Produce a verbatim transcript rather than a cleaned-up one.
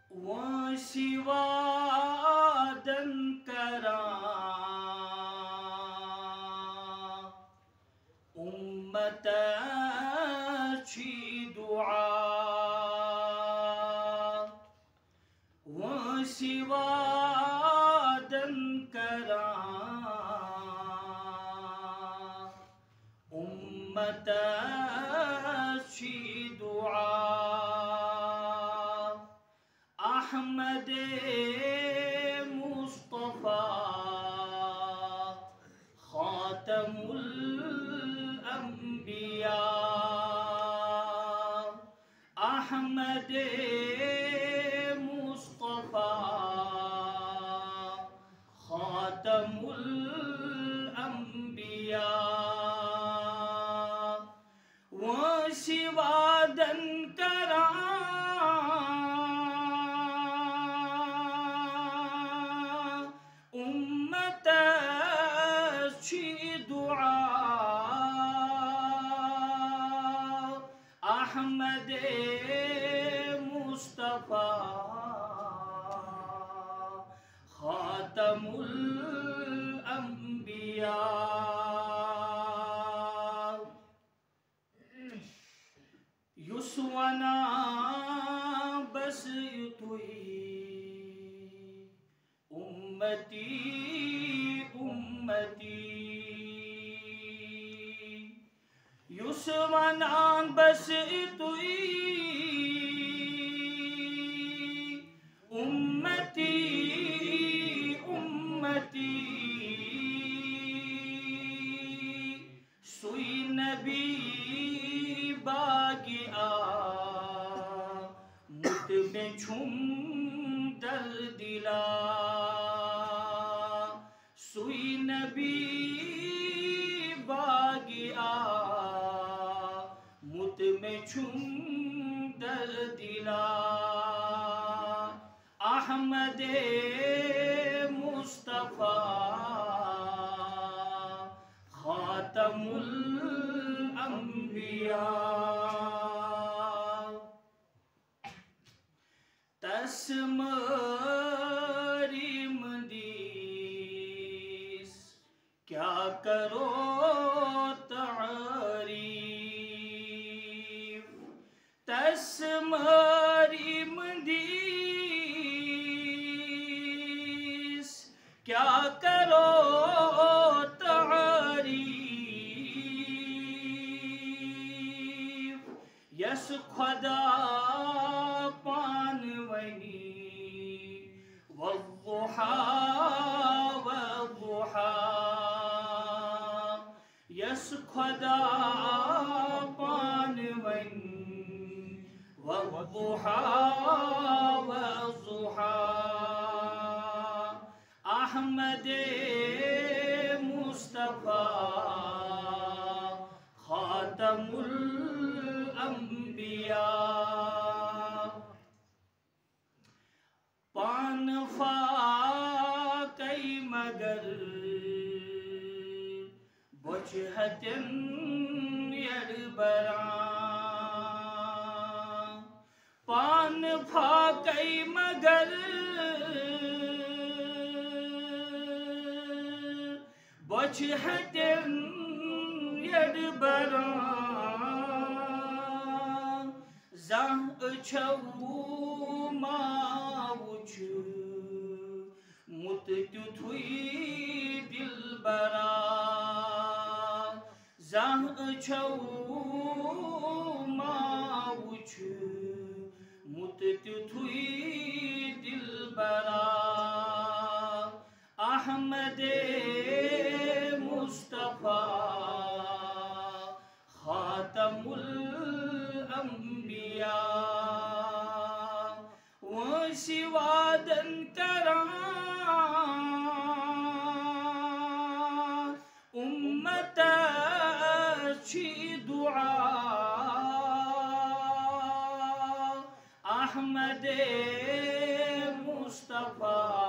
وسوادن کراں امت چی دعا وسوادن کراں امت چی دعا احمد مصطفیٰ خاتم الانبیاء احمد مصطفیٰ خاتم الانبیاء وسوادن کراں احمد مصطفیٰ خاتم الانبیاء یسونا بس یتوئی امتی امتی یسوانان بس توئی امتی امتی سوئی نبی باغی آ مت میں چھم در دلا سوئی نبی باغی آ مت میں چھم در دلا احمد مصطفیٰ خاتم الانبیاء تسمری مندیس کیا کرو تعریف تسمری مندیس کیا کرو تعریف یس خدا پانونی والضحا والضحا یس خدا پانونی والضحا والضحا احمد مصطفیٰ خاتم الانبیاء پان فاقی مگر بچہتن یربران پان فاقی مگر بچہتن یربران زان اچھو ماوچ مت تتھوئی دل بران زان اچھو ماوچ مت تتھوئی دل بران احمد مصطفیٰ خاتم الانبیاء وسوادن کراں امت چی دعا احمد مصطفیٰ